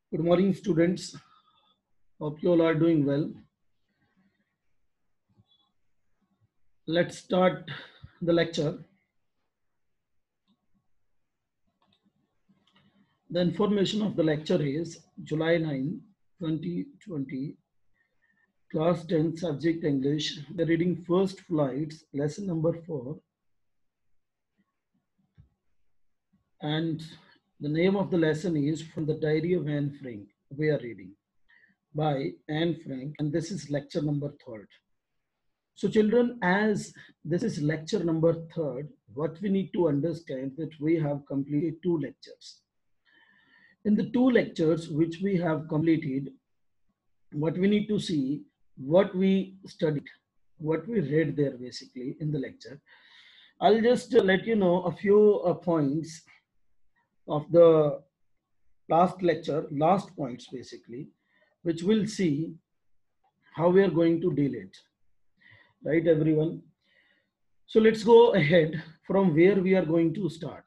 Good morning, students. Hope you all are doing well. Let's start the lecture. The information of the lecture is July 9, 2020, class 10, subject English. We're reading First Flights, lesson number 4. And the name of the lesson is From the Diary of Anne Frank. We are reading by Anne Frank, and this is lecture number 3. So children, as this is lecture number 3, what we need to understand that we have completed 2 lectures. In the 2 lectures which we have completed, what we need to see, what we studied, what we read there basically in the lecture. I'll just let you know a few points of the last lecture, last points basically, which we'll see how we are going to deal it. Right, everyone? So let's go ahead from where we are going to start.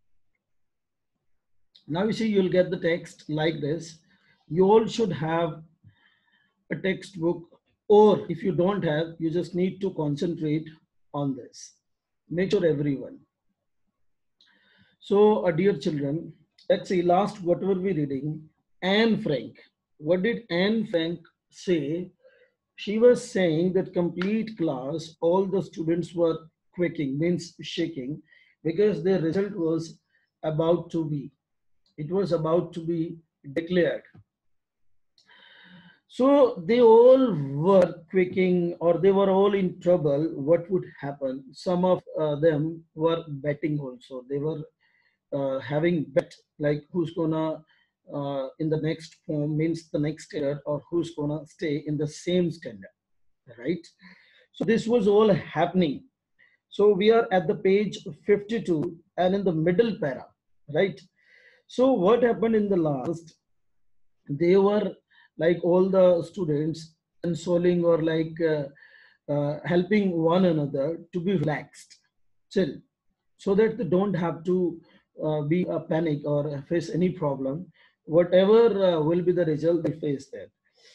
Now you see, you'll get the text like this. You all should have a textbook, or if you don't have, you just need to concentrate on this. Make sure everyone. So, dear children, let's see, last what were we reading? Anne Frank. What did Anne Frank say? She was saying that complete class, all the students were quaking, means shaking, because their result was about to be. It was about to be declared. So they all were quaking or they were all in trouble. What would happen? Some of them were betting also. They were having bet like who's gonna in the next form means the next standard or who's gonna stay in the same standard, right? So this was all happening. So we are at the page 52 and in the middle para, right? So what happened in the last? They were like all the students consoling or like helping one another to be relaxed, chill, so that they don't have to be a panic or face any problem. Whatever will be the result, they face that.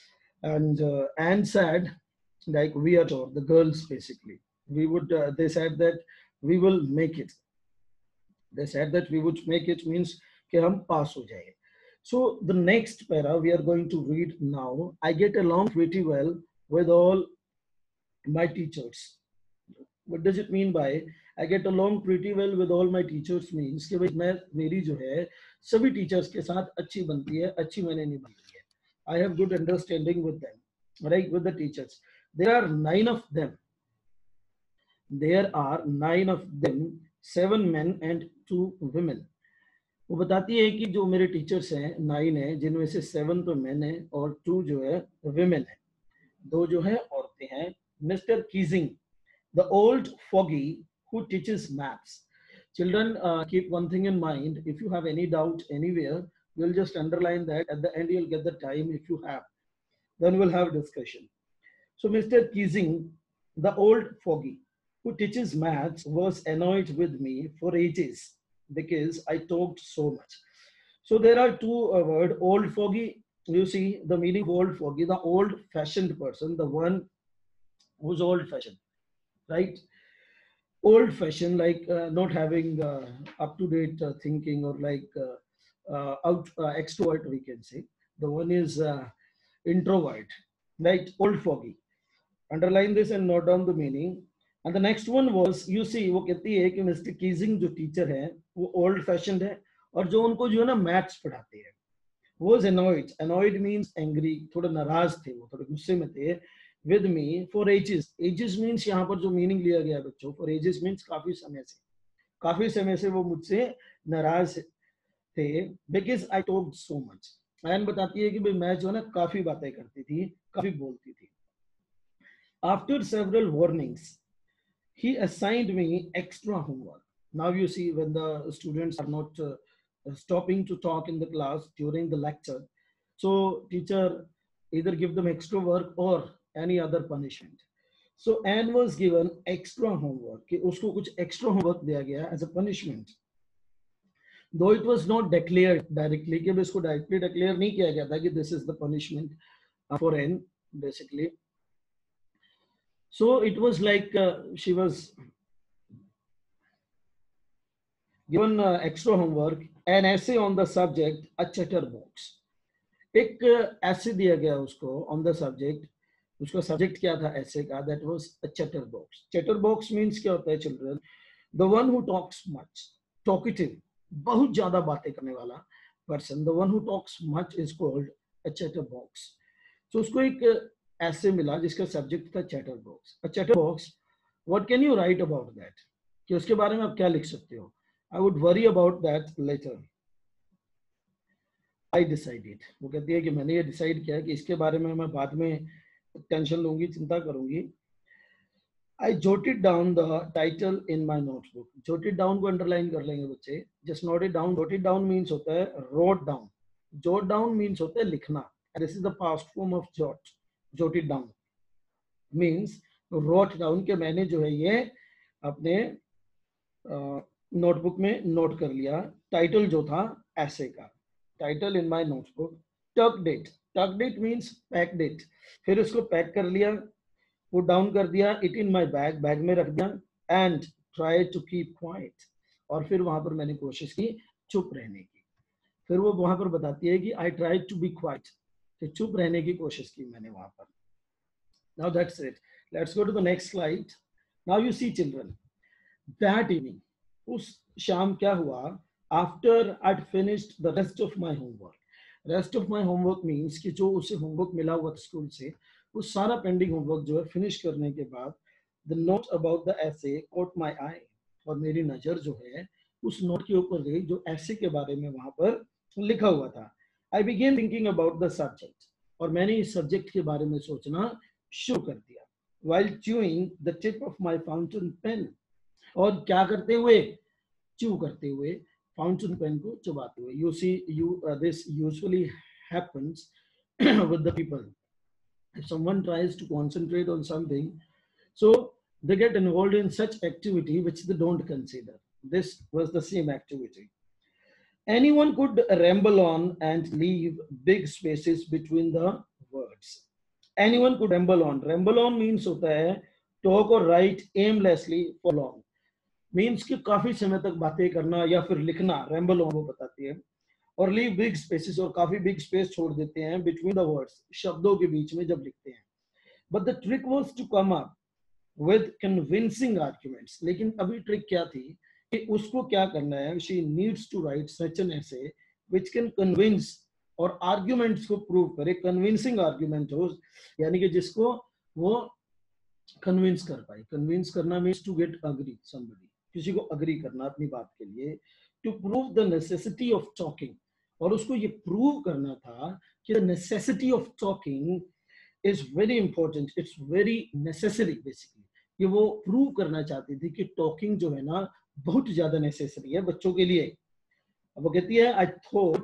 And said, like we are sure, the girls basically, we would. They said that we will make it. They said that we would make it means कि हम pass हो जाए. So the next para we are going to read now. I get along pretty well with all my teachers. What does it mean by I get along pretty well with all my teachers means कि भाई मैं मेरी जो है सभी teachers के साथ अच्छी बनती है, अच्छी मैंने नहीं बनती है. I have good understanding with them, right? With the teachers. There are 9 of them. There are 9 of them, 7 men and 2 women. वो बताती है कि जो मेरे टीचर्स हैं 9 है, जिनमें से 7 तो मैन है और 2 जो है विमेन है, 2 जो है औरतें हैं. Mister Keesing, the old foggy who teaches maths. Children, keep one thing in mind. If you have any doubt anywhere, you'll just underline that. At the end, you'll get the time if you have. Then we'll have discussion. So Mr. Keesing, the old foggy who teaches maths, was annoyed with me for ages because I talked so much. So there are two words, old foggy. You see the meaning of old foggy, the old fashioned person, the one who's old fashioned, right? Old fashioned, like not having up to date thinking or like out extrovert, we can say. The one is introvert, right? Old foggy. Underline this and note down the meaning. And the next one was, you see, वो कहती है कि mister Keesing जो teacher है वो old fashioned है और जो उनको जो है ना मैथ्स पढ़ाते हैं was annoyed. Annoyed means angry. थोड़ा नाराज थे वो, थोड़े गुस्से में थे. With me for ages. Ages means यहाँ पर जो मीनिंग लिया गया बच्चों, for ages means काफी समय से वो मुझसे नाराज थे because I talked so much. Anne बताती है कि भाई मैं जो है ना काफी बातें करती थी, काफी बोलती थी. After several warnings, he assigned me extra homework. Now you see when the students are not stopping to talk in the class during the lecture, so teacher either give them extra work or any other punishment. So Anne was given extra homework कि उसको कुछ extra homework दिया गया as a punishment. Though it was not declared directly, कि इसको directly declare नहीं किया गया था कि this is the punishment for Anne basically. So it was like she was given extra homework, an essay on the subject a chatterbox. एक ऐसे दिया गया उसको ऑन द सब्जेक्ट, उसका सब्जेक्ट क्या था ऐसे का, that was a chatterbox. Chatterbox means क्या होता है children? The one who talks much, talkative, बहुत ज्यादा बातें करने वाला person, the one who talks much is called a chatterbox. तो उसको एक ऐसे मिला जिसका सब्जेक्ट था chatterbox. A chatterbox, what can you write about that, कि उसके बारे में आप क्या लिख सकते हो? I would worry about that letter. I decided, वो कहती है कि मैंने ये डिसाइड किया कि इसके बारे में मैं बाद में टेंशन लूंगी, चिंता करूंगी. I jotted down the title in my notebook. Jotted down को अंडरलाइन कर लेंगे बच्चे. Just note it down. Jotted down means होता है wrote down. Jot down means होता है लिखना. This is the past form of jot. Jotted down means wrote down, के मैंने जो है ये अपने नोटबुक में नोट कर लिया. टाइटल जो था ऐसे का, title in my notebook. Tucked it. Tucked it means packed it. फिर उसको पैक कर लिया, पुट डाउन कर दिया. It in my bag, bag में रख दिया. And try to keep quiet, और फिर वहां पर मैंने कोशिश की चुप रहने की. फिर वो वहां पर बताती है कि I try to be quiet, कि चुप रहने की कोशिश की मैंने वहां पर. Now that's it. Let's go to the next slide. Now you see children, that evening, उस शाम क्या हुआ, after I finished the rest of my homework. Rest of my homework means कि जो उसे होमवर्क मिला हुआ था स्कूल से, वो सारा पेंडिंग होमवर्क जो है फिनिश करने के बाद, the note about the essay caught my eye, और मेरी नजर जो है उस नोट के ऊपर गई जो ऐसे के बारे में वहां पर लिखा हुआ था. I began thinking about the subject, और मैंने इस सब्जेक्ट के बारे में सोचना शुरू कर दिया. while chewing the tip of my fountain pen, और क्या करते हुए, च्यू करते हुए, फाउंटेन पेन को चबाते हुए. You see you this usually happens with the people. If someone tries to concentrate on something, so they get involved in such activity which they don't consider. This was the same activity. Anyone could ramble on and leave big spaces between the words. Anyone could ramble on. Ramble on means होता है talk or write aimlessly for long. Means कि काफी समय तक बातें करना या फिर लिखना, रैम्बल ऑन वो बताती है. और लीव बिग स्पेसेस, और काफी बिग स्पेस छोड़ देते हैं बिटवीन द वर्ड्स, शब्दों के बीच में जब लिखते हैं. But the trick was to come up with convincing arguments. लेकिन अभी ट्रिक क्या थी कि उसको क्या करना है, she needs to write such an essay which can convince, और आर्ग्यूमेंट्स को प्रूव करे. कन्विंसिंग आर्ग्यूमेंट हो, यानी कि जिसको वो कन्विंस कर पाए. कन्विंस करना means to get agree somebody, किसी को अग्री करना अपनी बात के लिए. To prove the necessity of talking, और उसको ये प्रूव करना था कि the necessity of talking is very important, it's very necessary basically. कि वो प्रूव करना चाहती थी कि टॉकिंग जो है ना बहुत ज्यादा नेसेसरी है बच्चों के लिए. अब वो कहती है आई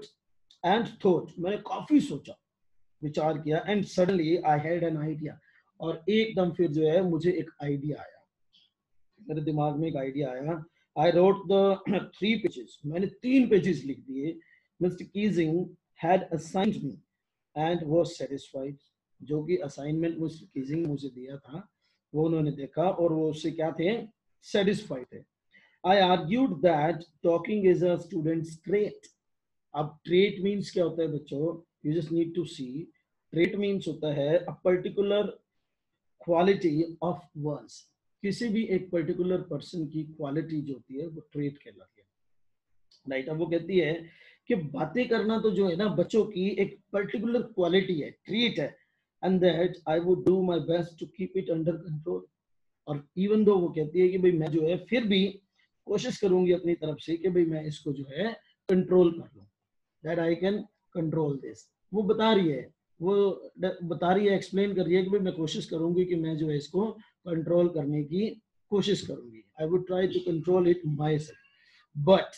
थॉट, मैंने काफी सोचा, विचार किया. And suddenly I had an idea, और एकदम फिर जो है मुझे एक आइडिया आया, मेरे दिमाग में एक आइडिया आया. आई रोट द 3 पेजेस, मैंने 3 पेजेस लिख दिए. Mister Keesing had assigned me and was satisfied. जो कि असाइनमेंट मिस्टर कीजिंग मुझे दिया था वो उन्होंने देखा और वो उससे क्या थे, सेटिस्फाइड थे. I argued that talking is a student's trait. अब ट्रेट मीन्स क्या होता है बच्चों, you just need to see. Trait means होता है a particular quality of one's. किसी भी एक पर्टिकुलर पर्सन की क्वालिटी जो होती है वो ट्रेट कहलाती है. राइट. अब वो कहती है कि बातें करना तो जो है ना बच्चों की एक पर्टिकुलर क्वालिटी है, ट्रीट है. And that I would do my best to keep it under control. और इवन दो वो कहती है कि भाई मैं जो है फिर भी कोशिश करूंगी अपनी तरफ से कि भाई मैं इसको जो है कंट्रोल कर लूं, that I can control this. वो बता रही है, वो बता रही है, एक्सप्लेन कर रही है कि भाई मैं कोशिश करूंगी कि मैं जो है इसको कंट्रोल करने की कोशिश करूंगी. I would try to control it myself, but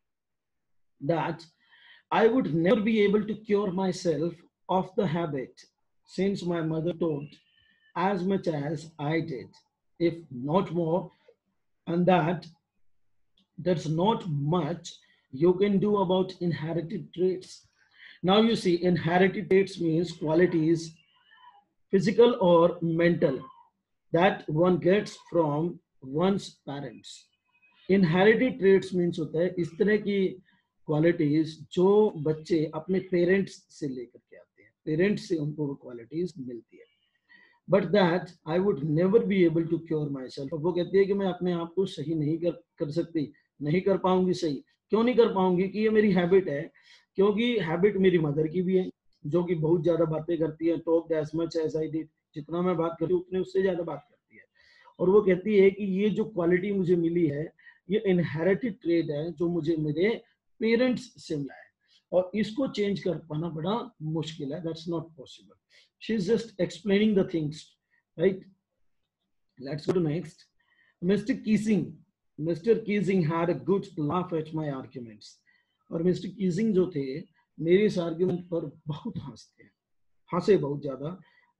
that I would never be able to cure myself of the habit since my mother taught as much as I did, if not more, and that's not much you can do about inherited traits. Now you see, inherited traits means qualities, physical or mental, that one gets from one's parents. Inherited traits means होता है इस तरह की qualities जो बच्चे अपने parents से लेकर के आते हैं, पेरेंट्स से उनको वो क्वालिटीज मिलती है. But that I would never be able to cure myself. वो कहती है कि मैं अपने आप को सही नहीं कर सकती, नहीं कर पाऊंगी सही. क्यों नहीं कर पाऊंगी? कि ये मेरी हैबिट है, क्योंकि हैबिट मेरी मदर की भी है, जो कि बहुत ज्यादा बातें करती है. Talk as much as I did, जितना मैं बात करती हूँ उतने उससे ज्यादा बात करती है. और वो कहती है कि ये जो क्वालिटी मुझे मिली है, ये इनहेरिटेड ट्रेड है जो मुझे मेरे पेरेंट्स से मिला है, और इसको चेंज कर पाना बड़ा मुश्किल है. That's not possible. She is just explaining the things, right. Let's go to next. Mister Keesing. Mister Keesing had a good laugh at my arguments. और मिस्टर कीसिंग जो थे, मेरे इस आर्गुमेंट पर बहुत हंसते हैं, हंसे बहुत ज्यादा.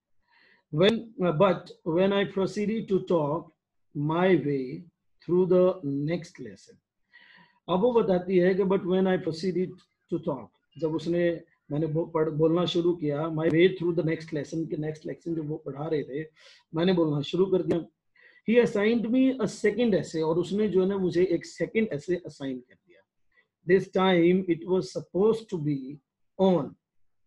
But when I proceeded to talk my way through the next lesson. अब वो बताती है कि but when I proceeded to talk, जब उसने मैंने बोलना शुरू किया, my way through the next lesson, के next lesson जब वो पढ़ा रहे थे, मैंने बोलना शुरू कर दिया. He assigned me a second essay, और उसने जो है ना मुझे एक second essay assign कर दिया. This time it was supposed to be on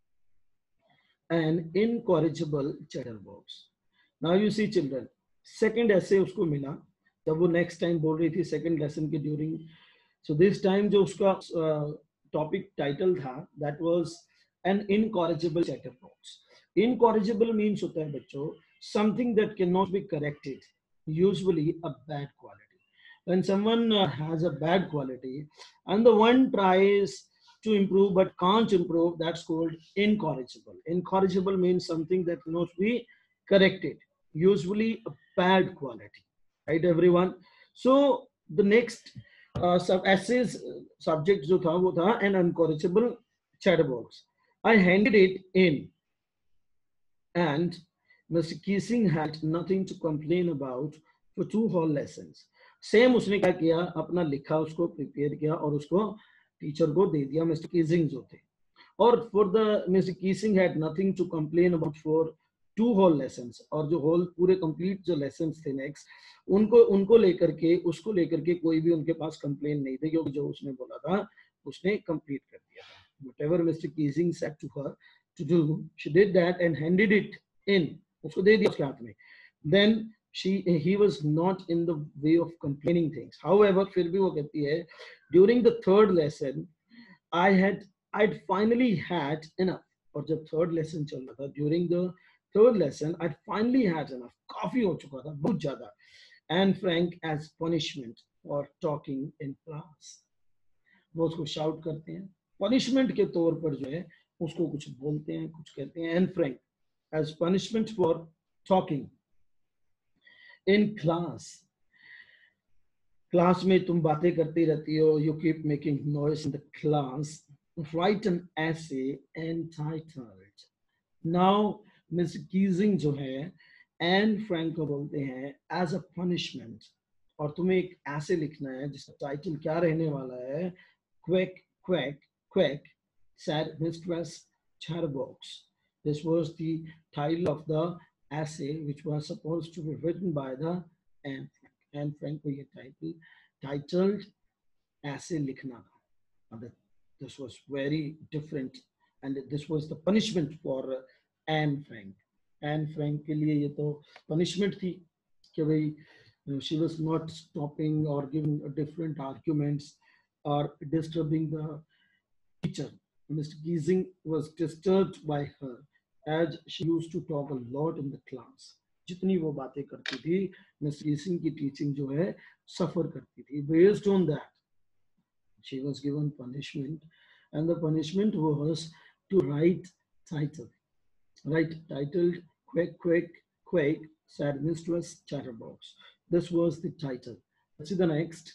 an incorrigible chatterbox. Now you see children, second essay उसको मिला जब वो next time बोल रही थी second lesson के during. So this time जो उसका topic title था, that was an incorrigible chatterbox. Incorrigible means होता है बच्चों something that cannot be corrected, usually a bad quality. When someone has a bad quality and the one tries to improve but can't improve, that's called incorrigible. Incorrigible means something that cannot be corrected, usually a bad quality, right everyone? So the next essays subject जो था वो था an incorrigible chatterbox. I handed it in and Mr. Keesing had nothing to complain about for 2 whole lessons. Same उसने क्या किया, अपना लिखा उसको प्रिपेयर किया और उसको टीचर को दे दिया, मिस्टर कीसिंग जो थे. और for the mister Keesing had nothing to complain about for 2 whole lessons. और जो होल पूरे कंप्लीट जो लेसन्स थे नेक्स्ट, उनको लेकर के, उसको लेकर के कोई भी उनके पास कंप्लेन नहीं थे, क्योंकि जो उसने बोला था उसने कंप्लीट कर दिया था. Whatever Mr. Keesing said to her to do, she did that and handed it in. उसको दे दिया उसके हाथ में. Then he was not in the way of complaining things. However, फिर भी वो कहती है, during the third lesson I'd finally had enough. और जब third lesson चल रहा था, during the third lesson I'd finally had enough. काफी हो चुका था, बहुत ज्यादा. And Frank as punishment for talking in class. वो उसको shout करते हैं, punishment के तौर पर जो है उसको कुछ बोलते हैं, कुछ कहते हैं. And Frank as punishment for talking in class. Class में तुम बातें करती रहती हो, you keep making noise in the class. Write an essay entitled. Now Miss Keesing जो है एन फ्रैंक को बोलते हैं as a punishment, और तुम्हें एक ऐसे लिखना है जिसका टाइटल क्या रहने वाला है, Quack Quack Quack Sad Mistress Chatterbox. This was the title of the essay which was supposed to be written by the Anne Frank. Anne Frank को ये titled essay लिखना था. This was very different and this was the punishment for Anne Frank. Anne Frank के लिए ये तो punishment थी कि भाई she was not stopping or giving different arguments or disturbing the teacher. Mr. Keesing was disturbed by her as she used to talk a lot in the class. जितनी वो बातें करती थी, मिस्टर कीसिंग की टीचिंग जो है सफर करती थी. Based on that, she was given punishment, and the punishment was to write titled Quack Quack Quack Sad Mistress Chatterbox. This was the title. Let's see the next.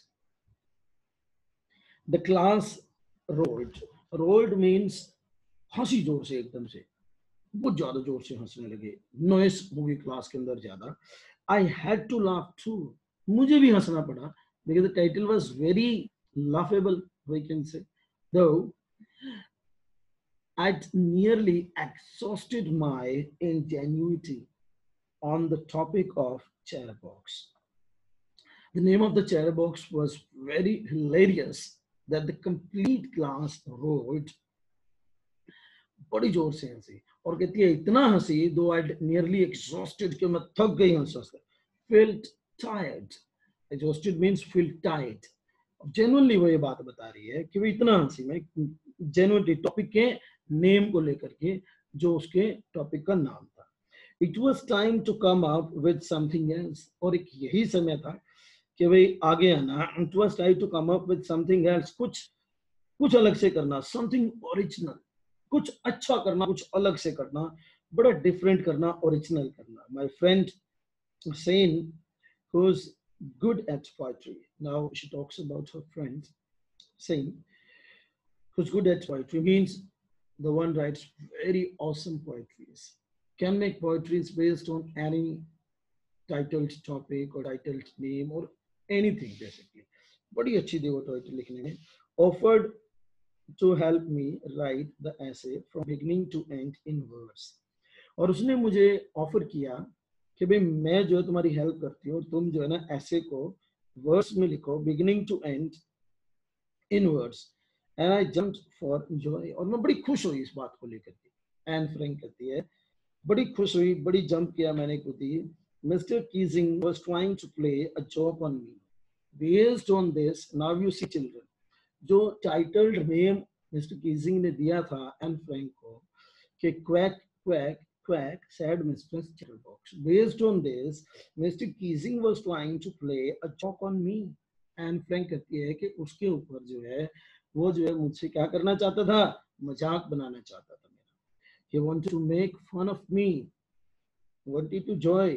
The class roared. Roared means हंसी जोर से, एकदम से बहुत ज्यादा जोर से हंसने लगे. नॉइस होगी क्लास के अंदर ज्यादा. I had to laugh too. मुझे भी हंसना पड़ा because the title was very laughable. we can say. Though I'd nearly exhausted my ingenuity on the topic of chatterbox. The name of the chatterbox was very hilarious that the complete class rolled बड़ी जोर से हंसी और कहती है इतना हंसी दो आई नियरली एग्जॉस्टेड कि मैं थक गई हंस हंस felt tired exhausted means feel tired genuinely वो ये बात बता रही है कि वो इतना हंसी में जेन्युइनली टॉपिक के नेम को लेकर के जो उसके टॉपिक का नाम था it was time to come up with something else और एक यही समय था कि भाई आगे आना it was time to come up with something else कुछ कुछ अलग से करना समथिंग ओरिजिनल कुछ अच्छा करना कुछ अलग से करना बड़ा डिफरेंट करना ओरिजिनल करना my friend Hussein who's good at poetry now she talks about her friend saying who's good at poetry means the one writes very awesome poetries can make poetries based on any titled topic or titled name or anything basically बड़ी अच्छी थी वो poetry लिखने में offered to help me write the essay from beginning to end in verse और उसने मुझे offer किया कि भाई मैं जो है तुम्हारी हेल्प करती हूँ तुम जो है ना ऐसे को वर्स में लिखो beginning to end in words and I jumped for joy और मैं बड़ी खुश हुई इस बात को लेकर के एंड फ्रैंक कहती है बड़ी खुश हुई बड़ी जंप किया मैंने कूदी mister Keesing was trying to play a joke on me based on this now you see children जो टाइटल्ड नेम मिस्टर कीजिंग ने दिया था एन फ्रैंक को कि quack quack quack said Mr. Chatterbox. Based on this, Mr. Keesing was trying to play a joke on me. And Frank कहती है कि उसके ऊपर जो है वो जो है मुझसे क्या करना चाहता था मजाक बनाना चाहता था मेरा he wanted to make fun of me wanted to joy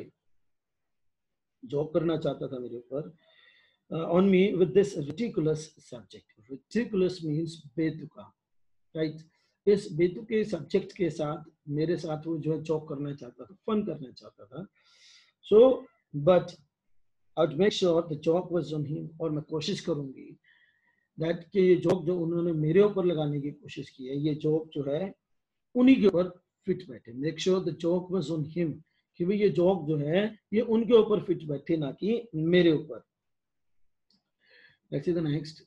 joke करना चाहता था मेरे ऊपर on me with this ridiculous subject. Ridiculous means बेतुका, right? इस बेतुके सब्जेक्ट के साथ मेरे साथ वो जो है जोक करना चाहता था, फन करना चाहता था. So, but I'd make sure the joke was on him और मैं कोशिश करूंगी that कि ये जोक जो उन्होंने मेरे ऊपर लगाने की कोशिश की है, ये जोक जो है उन्हीं के ऊपर फिट बैठे. Make sure the joke was on him कि भाई ये जोक जो है ये उनके ऊपर फिट बैठे ना कि मेरे ऊपर. Let's see the next.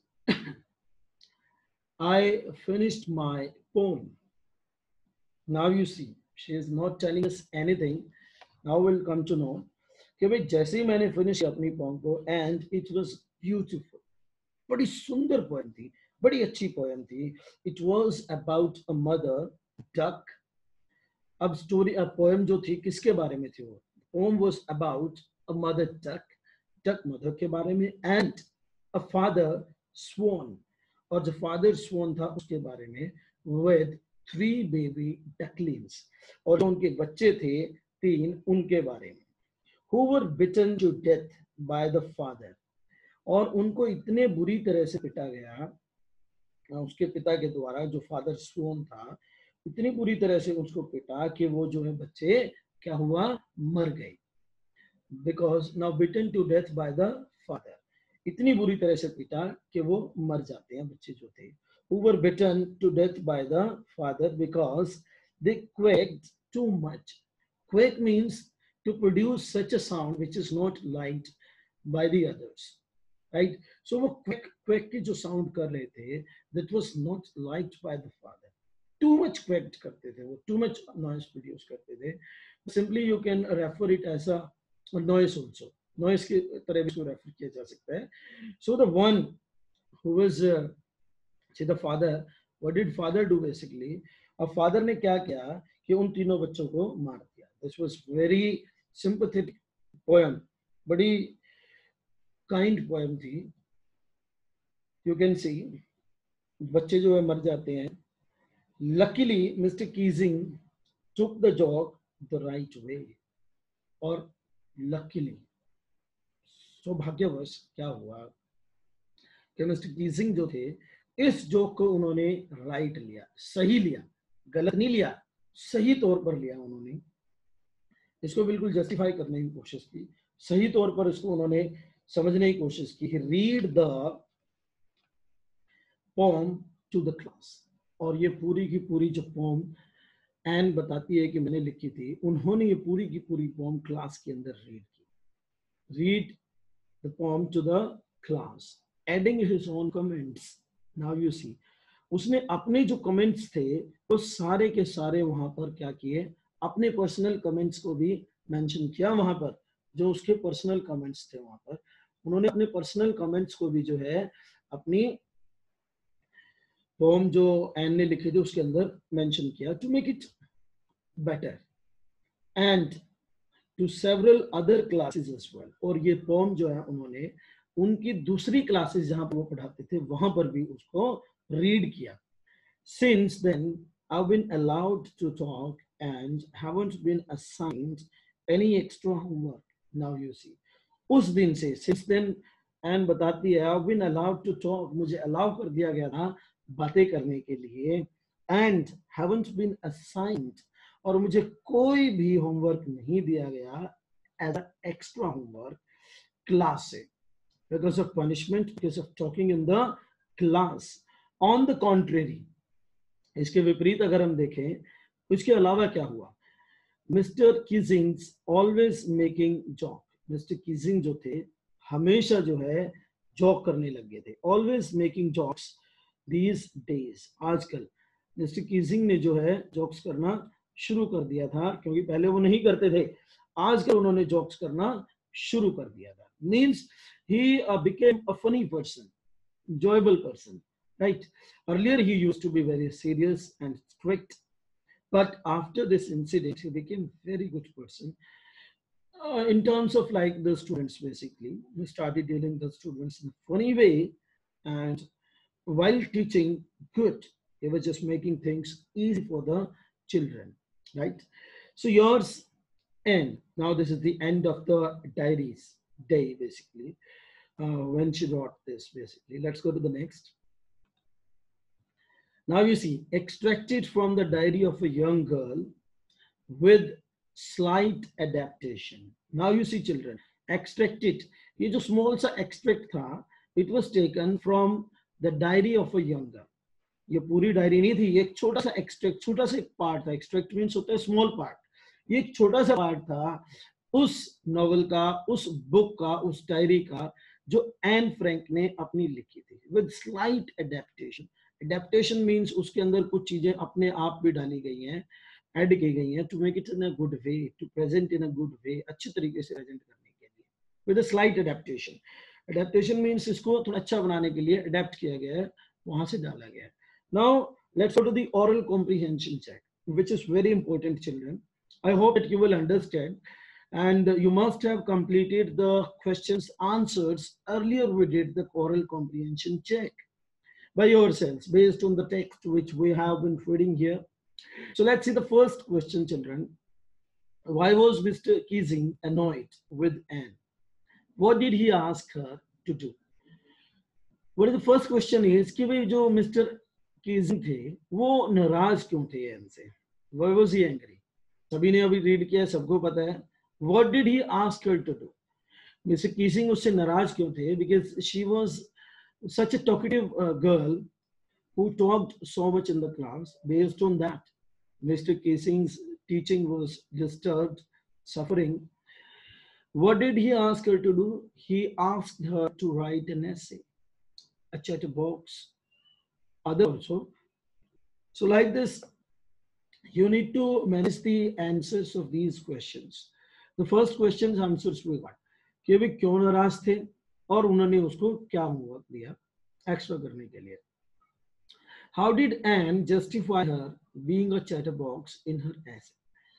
I finished my poem. Now you see, she is not telling us anything. Now we'll come to know कि भाई जैसे ही मैंने फिनिश किया अपनी पोम को and it was beautiful. बड़ी सुंदर पोएम थी, बड़ी अच्छी पोएम थी. It was about a mother duck. अब स्टोरी अब पोएम जो थी किसके बारे में थी वो? Poem was about a mother duck, duck mother के बारे में and a father swan और जो father swan था उसके बारे में with 3 baby ducklings और जो उनके बच्चे थे 3 उनके बारे में who were bitten to death by the father और उनको इतने बुरी तरह से पिटा गया उसके पिता के द्वारा जो फादर स्वोन था इतनी बुरी तरह से उसको पिटा कि वो जो है बच्चे क्या हुआ मर गए because now bitten to death by the father इतनी बुरी तरह से पिटा कि वो मर जाते हैं बच्चे जो थे who were bitten to death by the father because they quaked too much. Quake means to produce such a sound which is not liked by the others, right? So वो quake की जो sound कर रहे थे that was not liked by the father. Too much quaked करते थे वो too much noise produce करते थे. Simply you can refer it as a noise also. Noise की तरह भी इसको refer किया जा सकता है. So the one who was see the father, what did father do basically? अब father ने क्या किया कि उन तीनों बच्चों को मार दिया. This was very sympathetic poem, बड़ी kind poem थी. You can see बच्चे जो है मर जाते हैं. Luckily, Mr. Keesing took the joke the right way. और luckily, सौभाग्यवश क्या हुआ कि मिस्टर कीजिंग जो थे इस जोक को उन्होंने राइट लिया सही लिया गलत नहीं लिया सही तौर पर लिया उन्होंने इसको बिल्कुल जस्टिफाई करने की कोशिश की सही तौर पर इसको उन्होंने समझने की कोशिश की read the poem to the class. और ये पूरी की पूरी जो पोम एन बताती है कि मैंने लिखी थी, उन्होंने ये पूरी की पूरी पोम क्लास के अंदर रीड की। Read the poem to the class, adding his own comments. Now you see, उसने अपने जो कमेंट्स थे वो सारे के सारे वहां पर क्या किए, अपने पर्सनल कमेंट्स को भी मेंशन किया। वहां पर जो उसके पर्सनल कमेंट्स थे वहां पर उन्होंने अपने पर्सनल कमेंट्स को भी जो है अपनी पोम जो एन ने लिखे थे उसके अंदर मेंशन किया, to make it better and to several other classes as well. और ये पोम जो है उन्होंने उनकी दूसरी क्लासेस जहां पर वो पढ़ाते थे वहां पर भी उसको रीड किया। Since then, I've been allowed to talk and haven't been assigned any extra homework. Now you see, उस दिन से, since then, and बताती है I've been allowed to talk, मुझे allow कर दिया गया था बातें करने के लिए, and haven't been assigned, और मुझे कोई भी होमवर्क नहीं दिया गया as an extra homework class से, because of punishment, because of talking in the class. On the contrary, इसके विपरीत अगर हम देखें, इसके अलावा क्या हुआ, mister Keesing always making joke. Mister Keesing जो थे हमेशा जो है जॉक करने लग गए थे, always making jokes these days. आजकल मिस्टर कीजिंग ने जो है जॉक्स करना शुरू कर दिया था, क्योंकि पहले वो नहीं करते थे, आजकल उन्होंने जॉक्स करना शुरू कर दिया था। Means he became a funny person, enjoyable person, right? Earlier he used to be very serious and strict, but after this incident he became very good person. In terms of like the students, basically he started dealing the students in a funny way, and while teaching good, he was just making things easy for the children, right? So yours end. Now this is the end of the diaries day, basically, when she wrote this, basically. Let's go to the next. Now you see, extracted from the diary of a young girl with slight adaptation. Now you see children, extracted, ये जो small सा extract था, it was taken from the diary of a young girl. ये पूरी diary नहीं थी, ये एक छोटा सा एक्सट्रैक्ट, छोटा सा पार्ट था। एक्सट्रैक्ट मीन्स होता है स्मॉल पार्ट, ये एक छोटा सा पार्ट था उस नॉवल का, उस बुक का, उस डायरी का जो एन फ्रैंक ने अपनी लिखी थी, with slight adaptation. Adaptation means उसके अंदर कुछ चीजें अपने आप भी डाली गई हैं, ऐड की गई हैं, to make it in a good way, to present in a good way, अच्छी तरीके से प्रेजेंट करने के लिए, with a slight adaptation. Adaptation means इसको थोड़ा अच्छा बनाने के लिए अडेप्ट किया गया है, वहां से डाला गया है। Now let's go to the oral comprehension check, which is very important, children. I hope that you will understand, and you must have completed the questions answers. Earlier we did the oral comprehension check by yourselves based on the text which we have been reading here. So let's see the first question, children. Why was Mr. Keesing annoyed with Anne? What did he ask her to do? What is the first question is कि भाई जो mister Keesing थे वो नाराज क्यों थे N से? Why was he angry? सभी ने अभी रीड किया, सबको पता है. What did he ask her to do? Mister Keesing उससे नाराज क्यों थे? Because she was such a talkative girl who talked so much in the class. Based on that, Mr. Keesing's teaching was disturbed, suffering. What did he ask her to do? He asked her to write an essay, a chatterbox, other also. So like this, you need to manage the answers of these questions. The first question's answers we got कि वे क्यों नाराज थे और उन्होंने उसको क्या homework दिया extra करने के लिए. How did Anne justify her being a chatterbox in her essay?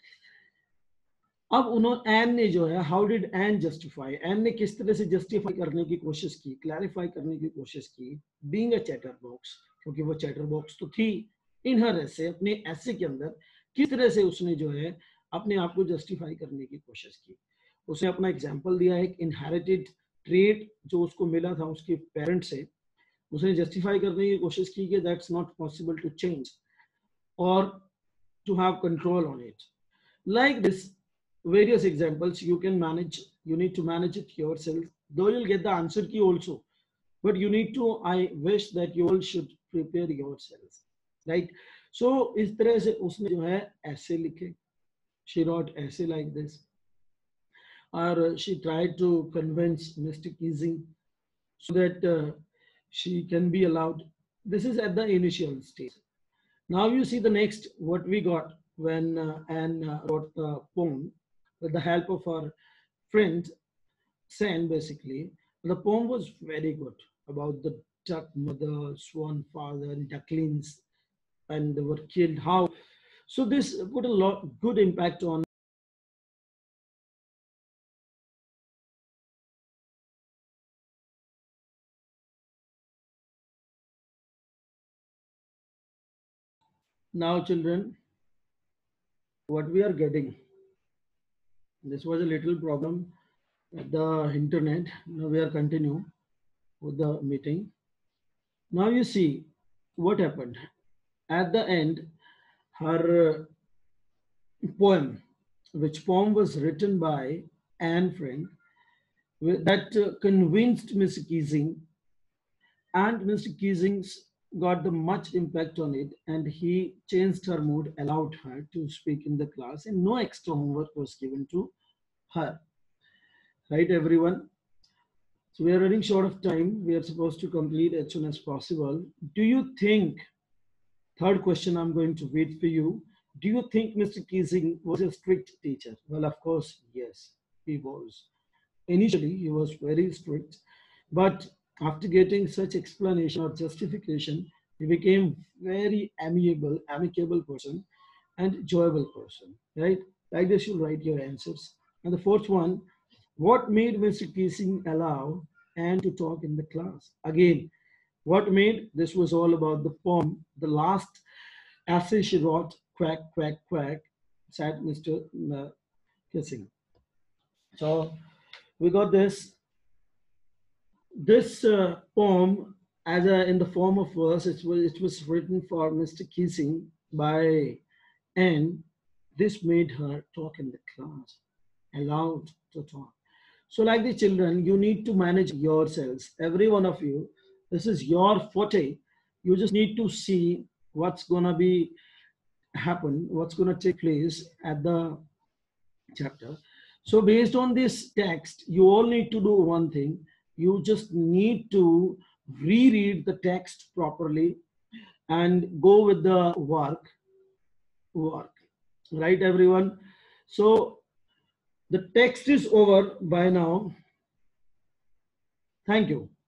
अब उन्होंने एन ने जो है how did Anne justify, Anne ने किस तरह से जस्टिफाई करने की कोशिश की, क्लैरिफाई करने की कोशिश की बीइंग अ चैटर बॉक्स, क्योंकि वो चैटर बॉक्स तो थी इन हर ऐसे, अपने ऐसे के अंदर किस तरह से उसने जो है अपने आप को जस्टिफाई करने की कोशिश की. उसने अपना एग्जाम्पल दिया, एक इनहेरिटेड ट्रेट जो उसको मिला था उसके पेरेंट से, उसने जस्टिफाई करने की कोशिश की कि that's not possible to change और to have control on it. Like this various examples you can manage, you need to manage it yourself, though you'll get the answer key also, but you need to, I wish that you all should prepare yourselves, right? So इस तरह से उसने जो है ऐसे लिखे, she wrote essay like this, or she tried to convince Mr. Keesing so that she can be allowed. This is at the initial stage. Now you see the next what we got when Anne wrote the poem with the help of her friend Sen. Basically, the poem was very good about the duck mother, swan father, and ducklings, and they were killed. How? So this put a lot good impact on. Now, children, what we are getting. This was a little problem at the internet. Now we are continue with the meeting. Now you see what happened. At the end, her poem, which poem was written by Anne Frank, that convinced Mr. Keesing, and Mr. Keesing's got the much impact on it, and he changed her mood, allowed her to speak in the class, and no extra homework was given to her. Right, everyone? So we are running short of time. We are supposed to complete as soon as possible. Do you think, third question I'm going to read for you, do you think Mr. Keesing was a strict teacher? Well, of course, yes, he was. Initially, he was very strict, but after getting such explanation or justification, he became very amicable person and enjoyable person, right? Like this, you'll write your answers. And the fourth one, what made Mr. Keesing allow Anne to talk in the class? Again, what made this was all about the poem, the last essay she wrote, quack, quack, quack, said Mr. Kissing. So we got this poem as in the form of verse. It was written for Mr. Keesing by Anne. This made her talk in the class, allowed to talk. So, like the children, you need to manage yourselves. Every one of you, this is your forte. You just need to see what's gonna be happen, what's gonna take place at the chapter. So, based on this text, you all need to do one thing. You just need to reread the text properly and go with the work. Right, everyone? So, the text is over by now. Thank you.